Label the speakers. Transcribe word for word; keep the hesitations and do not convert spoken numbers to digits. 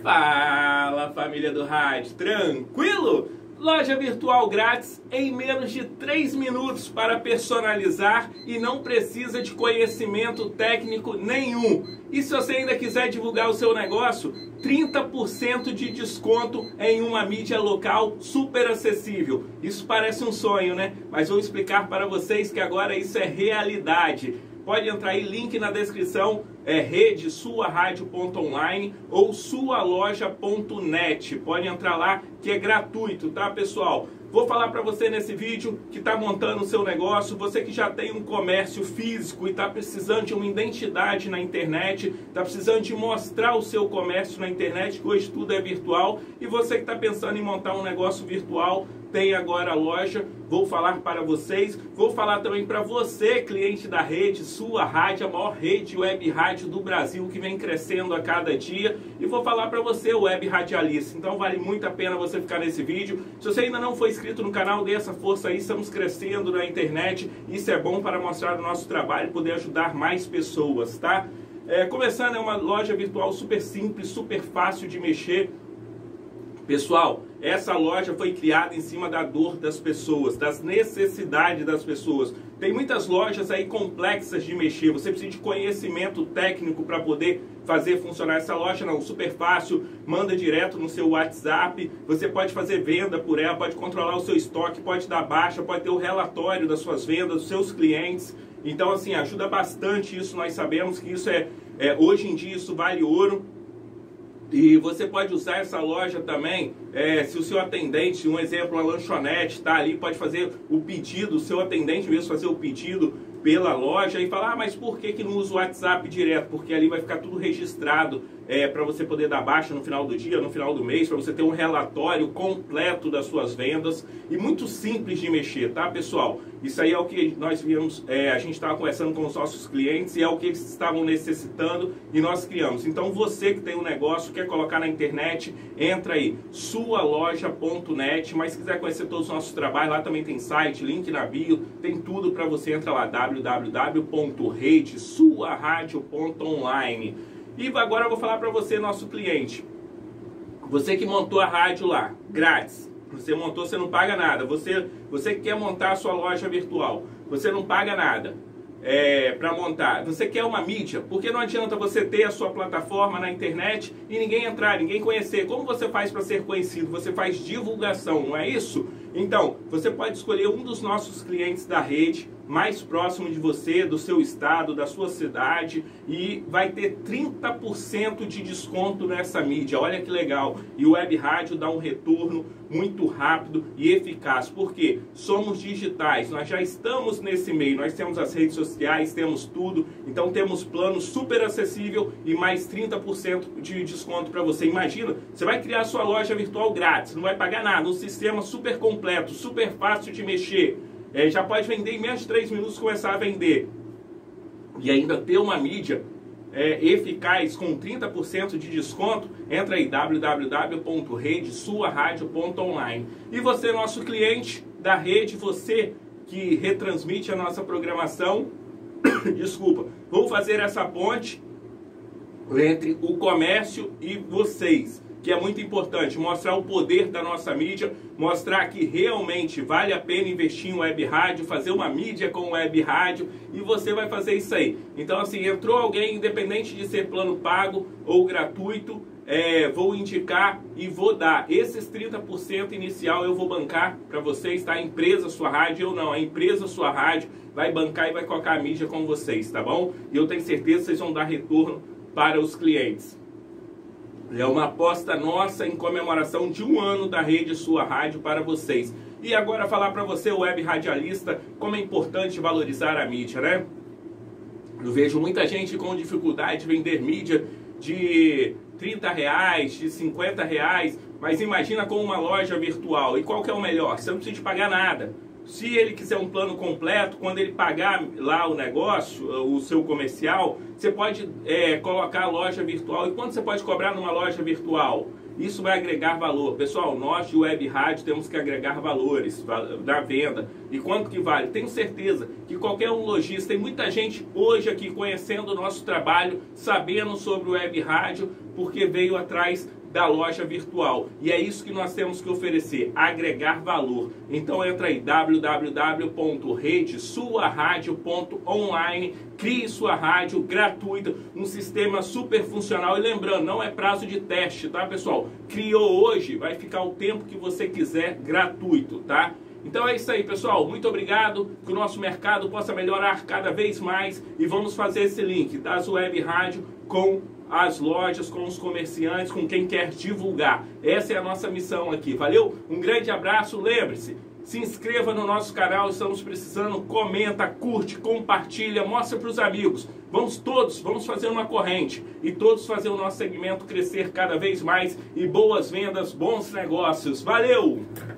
Speaker 1: Fala, família do rádio, tranquilo? Loja virtual grátis em menos de três minutos para personalizar e não precisa de conhecimento técnico nenhum. E se você ainda quiser divulgar o seu negócio, trinta por cento de desconto em uma mídia local super acessível. Isso parece um sonho, né? Mas vou explicar para vocês que agora isso é realidade. Pode entrar aí, link na descrição, é rede sua rádio ponto online ou sua loja ponto net. Pode entrar lá que é gratuito, tá, pessoal? Vou falar para você nesse vídeo que está montando o seu negócio, você que já tem um comércio físico e está precisando de uma identidade na internet, está precisando de mostrar o seu comércio na internet, que hoje tudo é virtual, e você que está pensando em montar um negócio virtual, tem agora a loja. Vou falar para vocês, vou falar também para você, cliente da rede Sua Rádio, a maior rede web rádio do Brasil, que vem crescendo a cada dia, e vou falar para você, web radialista. Então vale muito a pena você ficar nesse vídeo. Se você ainda não foi inscrito no canal, dê essa força aí, estamos crescendo na internet, isso é bom para mostrar o nosso trabalho e poder ajudar mais pessoas, tá? É, começando, é uma loja virtual super simples, super fácil de mexer. Pessoal, essa loja foi criada em cima da dor das pessoas, das necessidades das pessoas. Tem muitas lojas aí complexas de mexer, você precisa de conhecimento técnico para poder fazer funcionar essa loja. Não, super fácil, manda direto no seu WhatsApp, você pode fazer venda por ela, pode controlar o seu estoque, pode dar baixa, pode ter o relatório das suas vendas, dos seus clientes. Então, assim, ajuda bastante isso, nós sabemos que isso é, é hoje em dia isso vale ouro. E você pode usar essa loja também, é, se o seu atendente, um exemplo, uma lanchonete, está ali, pode fazer o pedido, o seu atendente mesmo fazer o pedido pela loja e falar, ah, mas por que que não usa o WhatsApp direto? Porque ali vai ficar tudo registrado é, para você poder dar baixa no final do dia, no final do mês, para você ter um relatório completo das suas vendas e muito simples de mexer, tá, pessoal? Isso aí é o que nós vimos, é, a gente estava conversando com os nossos clientes e é o que eles estavam necessitando e nós criamos. Então você que tem um negócio, quer colocar na internet, entra aí, sua loja ponto net, mas se quiser conhecer todos os nossos trabalhos, lá também tem site, link na bio, tem tudo para você, entra lá, w w w ponto rede sua rádio ponto online. E agora eu vou falar para você, nosso cliente, você que montou a rádio lá, grátis, você montou, você não paga nada, você, você que quer montar a sua loja virtual, você não paga nada é, para montar, você quer uma mídia, porque não adianta você ter a sua plataforma na internet e ninguém entrar, ninguém conhecer. Como você faz para ser conhecido? Você faz divulgação, não é isso? Então, você pode escolher um dos nossos clientes da rede, mais próximo de você, do seu estado, da sua cidade, e vai ter trinta por cento de desconto nessa mídia. Olha que legal! E o Web Rádio dá um retorno muito rápido e eficaz, porque somos digitais, nós já estamos nesse meio, nós temos as redes sociais, temos tudo, então temos plano super acessível e mais trinta por cento de desconto para você. Imagina, você vai criar sua loja virtual grátis, não vai pagar nada, um sistema super completo, super fácil de mexer. É, já pode vender em menos de três minutos, começar a vender. E ainda ter uma mídia é, eficaz com trinta por cento de desconto. Entra aí, w w w ponto rede sua rádio ponto online. E você, nosso cliente da rede, você que retransmite a nossa programação, desculpa, vou fazer essa ponte entre o comércio e vocês, que é muito importante, mostrar o poder da nossa mídia, mostrar que realmente vale a pena investir em web rádio, fazer uma mídia com web rádio, e você vai fazer isso aí. Então, assim, entrou alguém, independente de ser plano pago ou gratuito, é, vou indicar e vou dar. Esses trinta por cento inicial eu vou bancar para vocês, tá? A empresa Sua Rádio, eu não, a empresa Sua Rádio vai bancar e vai colocar a mídia com vocês, tá bom? E eu tenho certeza que vocês vão dar retorno para os clientes. É uma aposta nossa em comemoração de um ano da rede Sua Rádio para vocês. E agora falar para você, web radialista, como é importante valorizar a mídia, né? Eu vejo muita gente com dificuldade de vender mídia de trinta reais, de cinquenta reais, mas imagina com uma loja virtual. E qual que é o melhor? Você não precisa de pagar nada. Se ele quiser um plano completo, quando ele pagar lá o negócio, o seu comercial, você pode é, colocar a loja virtual. E quanto você pode cobrar numa loja virtual? Isso vai agregar valor. Pessoal, nós de Web Rádio temos que agregar valores da venda. E quanto que vale? Tenho certeza que qualquer um lojista, tem muita gente hoje aqui conhecendo o nosso trabalho, sabendo sobre o Web Rádio, porque veio atrás da loja virtual. E é isso que nós temos que oferecer, agregar valor. Então entra aí, w w w ponto rede sua rádio ponto online, crie sua rádio gratuita, um sistema super funcional. E lembrando, não é prazo de teste, tá, pessoal? Criou hoje, vai ficar o tempo que você quiser gratuito, tá? Então é isso aí, pessoal. Muito obrigado. Que o nosso mercado possa melhorar cada vez mais. E vamos fazer esse link das web rádio com as lojas, com os comerciantes, com quem quer divulgar. Essa é a nossa missão aqui. Valeu? Um grande abraço. Lembre-se, se inscreva no nosso canal. Estamos precisando. Comenta, curte, compartilha, mostra para os amigos. Vamos todos, vamos fazer uma corrente. E todos fazer o nosso segmento crescer cada vez mais. E boas vendas, bons negócios. Valeu!